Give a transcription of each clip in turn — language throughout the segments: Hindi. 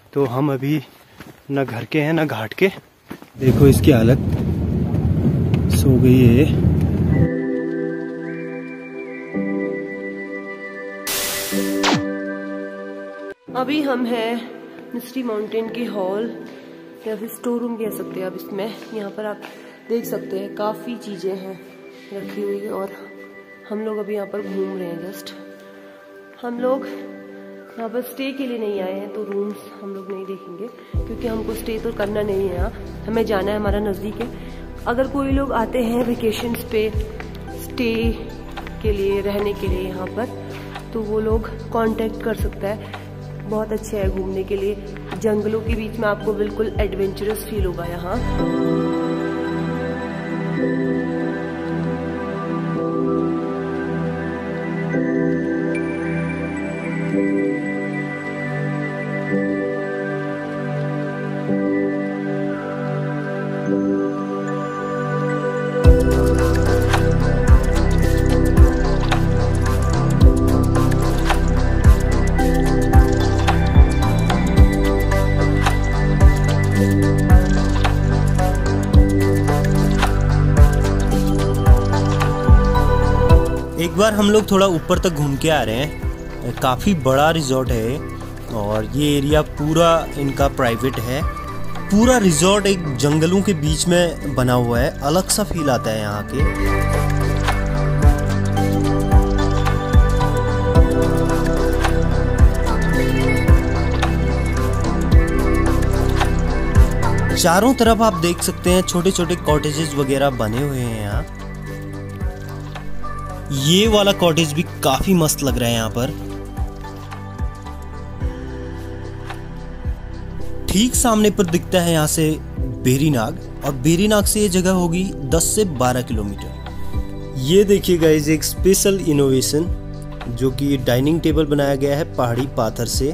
तो हम अभी न घर के हैं न घाट के। देखो इसकी हालत, सो गई है। अभी हम हैं मिस्टी माउंटेन की हॉल या फिर स्टोर रूम कह सकते हैं आप इसमें। यहाँ पर आप देख सकते हैं काफ़ी चीज़ें हैं रखी हुई और हम लोग अभी यहाँ पर घूम रहे हैं। जस्ट हम लोग यहाँ पर स्टे के लिए नहीं आए हैं, तो रूम्स हम लोग नहीं देखेंगे क्योंकि हमको स्टे तो करना नहीं है यहाँ, हमें जाना है, हमारा नज़दीक है। अगर कोई लोग आते हैं वेकेशंस पे स्टे के लिए, रहने के लिए यहाँ पर, तो वो लोग कांटेक्ट कर सकता है। बहुत अच्छा है घूमने के लिए, जंगलों के बीच में आपको बिल्कुल एडवेंचरस फील होगा यहाँ। एक बार हम लोग थोड़ा ऊपर तक घूम के आ रहे हैं। काफ़ी बड़ा रिजॉर्ट है और ये एरिया पूरा इनका प्राइवेट है। पूरा रिजॉर्ट एक जंगलों के बीच में बना हुआ है, अलग सा फील आता है यहाँ के। चारों तरफ आप देख सकते हैं छोटे छोटे कॉटेजेस वगैरह बने हुए हैं यहाँ। ये वाला कॉटेज भी काफी मस्त लग रहा है यहाँ पर। ठीक सामने पर दिखता है यहाँ से बेरीनाग, और बेरीनाग से ये जगह होगी 10 से 12 किलोमीटर। ये देखिए गाइस, एक स्पेशल इनोवेशन जो कि डाइनिंग टेबल बनाया गया है पहाड़ी पाथर से।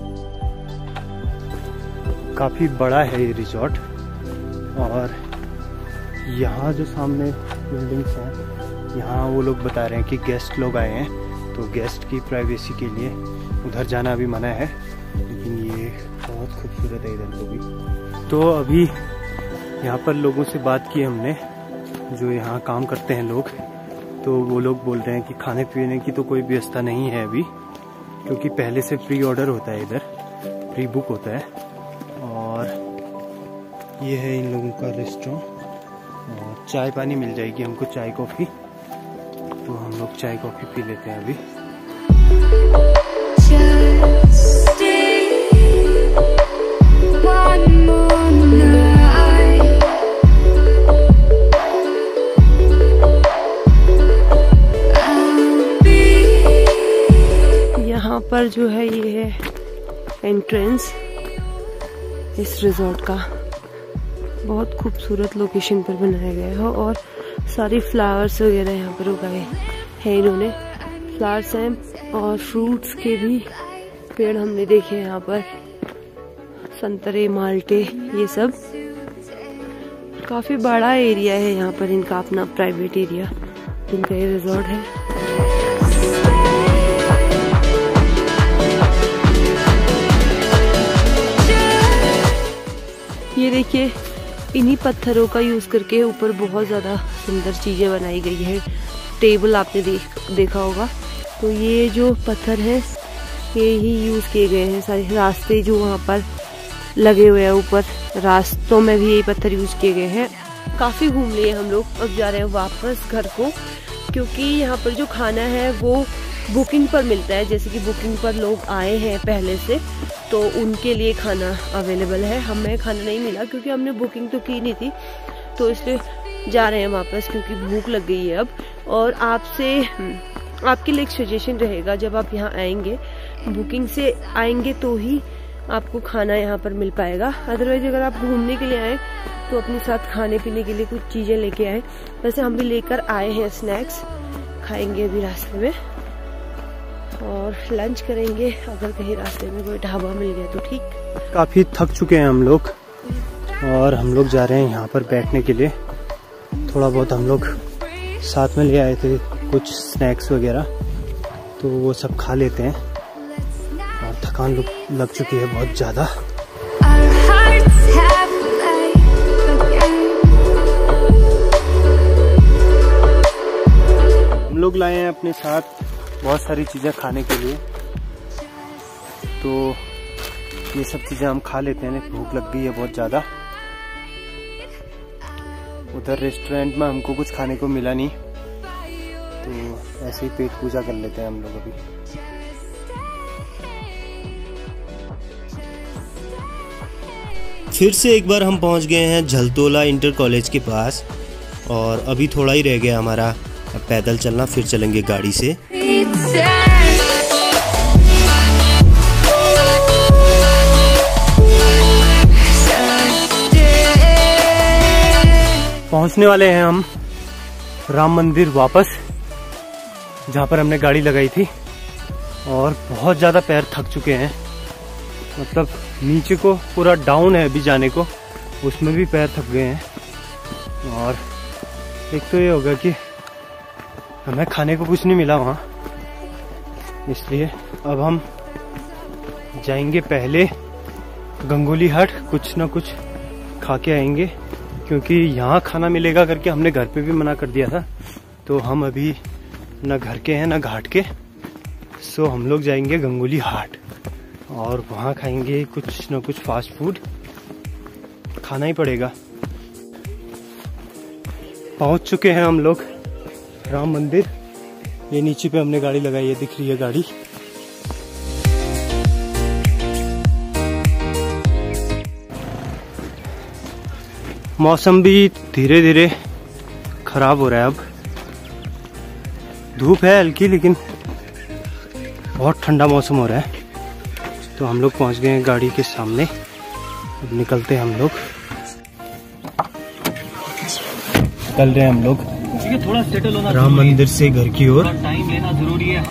काफी बड़ा है ये रिजॉर्ट। और यहाँ जो सामने बिल्डिंग्स हैं, यहाँ वो लोग बता रहे हैं कि गेस्ट लोग आए हैं, तो गेस्ट की प्राइवेसी के लिए उधर जाना अभी मना है, लेकिन ये बहुत खूबसूरत है इधर को भी। तो अभी यहाँ पर लोगों से बात की हमने, जो यहाँ काम करते हैं लोग, तो वो लोग बोल रहे हैं कि खाने पीने की तो कोई व्यवस्था नहीं है अभी, क्योंकि पहले से प्री ऑर्डर होता है, इधर प्री बुक होता है। और ये है इन लोगों का रेस्टोरेंट, और चाय पानी मिल जाएगी हमको, चाय कॉफ़ी। तो हम लोग चाय कॉफ़ी पी लेते हैं अभी। यहाँ पर जो है ये है एंट्रेंस इस रिजॉर्ट का। बहुत खूबसूरत लोकेशन पर बनाया गया है और सारी फ्लावर्स वगैरह यहाँ पर उगाए हैं इन्होंने। फ्लावर्स हैं और फ्रूट्स के भी पेड़ हमने देखे यहाँ पर, संतरे, माल्टे, ये सब। काफी बड़ा एरिया है यहाँ पर इनका, अपना प्राइवेट एरिया इनका ये रिजॉर्ट है। ये देखिए, इन्हीं पत्थरों का यूज करके ऊपर बहुत ज्यादा सुंदर चीजें बनाई गई है। टेबल आपने देखा होगा, तो ये जो पत्थर है ये ही यूज किए गए हैं। सारे रास्ते जो वहाँ पर लगे हुए हैं ऊपर, रास्तों में भी यही पत्थर यूज किए गए हैं। काफी घूम लिए हम लोग, अब जा रहे हैं वापस घर को, क्योंकि यहाँ पर जो खाना है वो बुकिंग पर मिलता है। जैसे कि बुकिंग पर लोग आए हैं पहले से, तो उनके लिए खाना अवेलेबल है। हमें खाना नहीं मिला क्योंकि हमने बुकिंग तो की नहीं थी, तो इसलिए जा रहे हैं वापस, क्योंकि भूख लग गई है अब। और आपके लिए एक सजेशन रहेगा, जब आप यहाँ आएंगे, बुकिंग से आएंगे तो ही आपको खाना यहाँ पर मिल पाएगा। अदरवाइज अगर आप घूमने के लिए आए तो अपने साथ खाने पीने के लिए कुछ चीज़ें लेके आए। वैसे हम भी लेकर आए हैं स्नैक्स, खाएंगे अभी रास्ते में और लंच करेंगे, अगर कहीं रास्ते में कोई ढाबा मिल गया तो ठीक। काफ़ी थक चुके हैं हम लोग और हम लोग जा रहे हैं यहाँ पर बैठने के लिए। थोड़ा बहुत हम लोग साथ में ले आए थे कुछ स्नैक्स वगैरह, तो वो सब खा लेते हैं। और थकान लग चुकी है बहुत ज़्यादा। हम लोग लाए हैं अपने साथ बहुत सारी चीज़ें खाने के लिए, तो ये सब चीज़ें हम खा लेते हैं। भूख लग गई है बहुत ज़्यादा। उधर रेस्टोरेंट में हमको कुछ खाने को मिला नहीं, तो ऐसे ही पेट पूजा कर लेते हैं हम लोग अभी। फिर से एक बार हम पहुंच गए हैं झलतोला इंटर कॉलेज के पास, और अभी थोड़ा ही रह गया हमारा पैदल चलना, फिर चलेंगे गाड़ी से। पहुंचने वाले हैं हम राम मंदिर वापस, जहाँ पर हमने गाड़ी लगाई थी, और बहुत ज़्यादा पैर थक चुके हैं। मतलब नीचे को पूरा डाउन है अभी जाने को, उसमें भी पैर थक गए हैं। और एक तो ये होगा कि हमें खाने को कुछ नहीं मिला वहाँ, इसलिए अब हम जाएंगे पहले गंगोली हाट, कुछ ना कुछ खा के आएंगे, क्योंकि यहाँ खाना मिलेगा करके हमने घर पे भी मना कर दिया था। तो हम अभी न घर के हैं न घाट के, सो हम लोग जाएंगे गंगोली हाट और वहाँ खाएंगे कुछ न कुछ फास्ट फूड, खाना ही पड़ेगा। पहुँच चुके हैं हम लोग राम मंदिर। ये नीचे पे हमने गाड़ी लगाई है, दिख रही है गाड़ी। मौसम भी धीरे धीरे खराब हो रहा है। अब धूप है हल्की, लेकिन बहुत ठंडा मौसम हो रहा है। तो हम लोग पहुंच गए हैं गाड़ी के सामने, अब निकलते हैं हम लोग। चल रहे हैं हम लोग थोड़ा सेटल होना राम मंदिर से घर की ओर। टाइम लेना जरूरी है।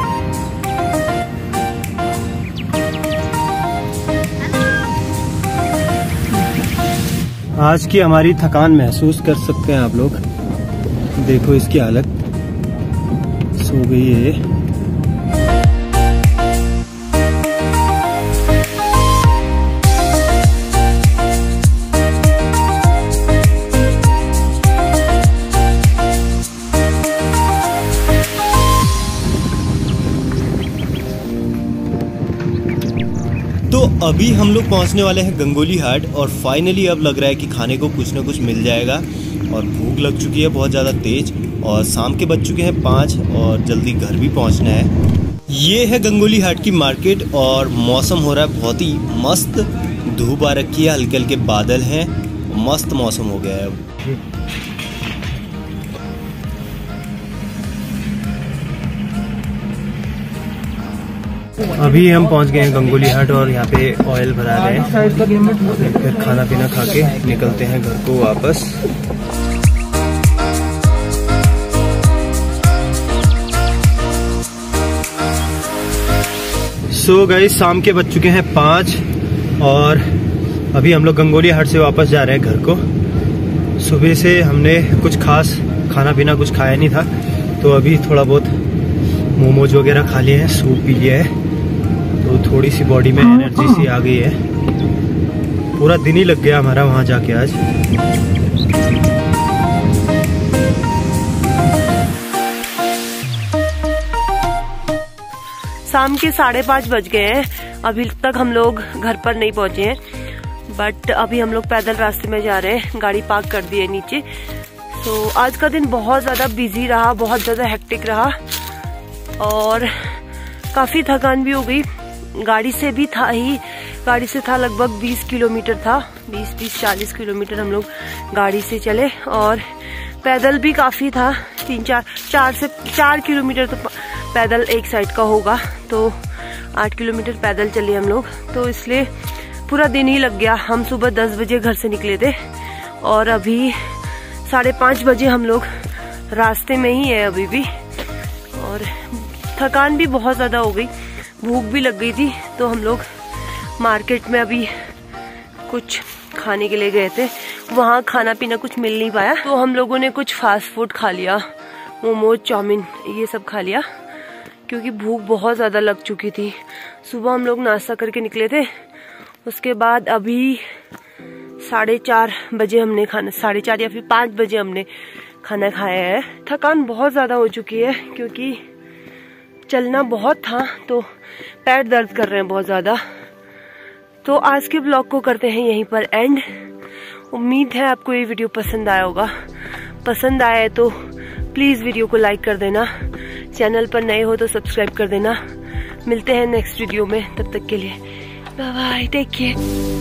आज की हमारी थकान महसूस कर सकते हैं आप लोग। देखो इसकी हालत, सो गई है। तो अभी हम लोग पहुंचने वाले हैं गंगोली हाट, और फाइनली अब लग रहा है कि खाने को कुछ ना कुछ मिल जाएगा। और भूख लग चुकी है बहुत ज़्यादा तेज, और शाम के बज चुके हैं 5 और जल्दी घर भी पहुंचना है। ये है गंगोली हाट की मार्केट, और मौसम हो रहा है बहुत ही मस्त। धूप आ रखी है, हल्के हल्के बादल हैं, मस्त मौसम हो गया है अब। अभी हम पहुंच गए हैं गंगोली हाट, और यहाँ पे ऑयल भरा रहे हैं। फिर खाना पीना खा के निकलते हैं घर को वापस। सो गाइस, शाम के बज चुके हैं 5, और अभी हम लोग गंगोली हाट से वापस जा रहे हैं घर को। सुबह से हमने कुछ खास खाना पीना कुछ खाया नहीं था, तो अभी थोड़ा बहुत मोमोज वगैरह खा लिए हैं, सूप पी लिया है, तो थोड़ी सी बॉडी में एनर्जी सी आ गई है। पूरा दिन ही लग गया हमारा वहाँ जाके आज। शाम के 5:30 बज गए हैं, अभी तक हम लोग घर पर नहीं पहुंचे हैं। बट अभी हम लोग पैदल रास्ते में जा रहे हैं, गाड़ी पार्क कर दी है नीचे। तो आज का दिन बहुत ज़्यादा बिजी रहा, बहुत ज़्यादा हेक्टिक रहा, और काफ़ी थकान भी हो गई। गाड़ी से भी था ही, गाड़ी से था लगभग 20 किलोमीटर था, 20-40 किलोमीटर हम लोग गाड़ी से चले, और पैदल भी काफ़ी था, 4 किलोमीटर तो पैदल एक साइड का होगा, तो 8 किलोमीटर पैदल चले हम लोग। तो इसलिए पूरा दिन ही लग गया। हम सुबह 10 बजे घर से निकले थे, और अभी 5:30 बजे हम लोग रास्ते में ही है अभी भी, और थकान भी बहुत ज़्यादा हो गई, भूख भी लग गई थी। तो हम लोग मार्केट में अभी कुछ खाने के लिए गए थे, वहाँ खाना पीना कुछ मिल नहीं पाया, तो हम लोगों ने कुछ फास्ट फूड खा लिया, मोमोज, चाउमीन, ये सब खा लिया, क्योंकि भूख बहुत ज़्यादा लग चुकी थी। सुबह हम लोग नाश्ता करके निकले थे, उसके बाद अभी 4:30 बजे हमने खाना, 4:30 या फिर 5 बजे हमने खाना खाया है। थकान बहुत ज़्यादा हो चुकी है क्योंकि चलना बहुत था, तो पैर दर्द कर रहे हैं बहुत ज़्यादा। तो आज के ब्लॉग को करते हैं यहीं पर एंड। उम्मीद है आपको ये वीडियो पसंद आया होगा। पसंद आया है तो प्लीज़ वीडियो को लाइक कर देना, चैनल पर नए हो तो सब्सक्राइब कर देना। मिलते हैं नेक्स्ट वीडियो में, तब तक के लिए बाय बाय, टेक केयर।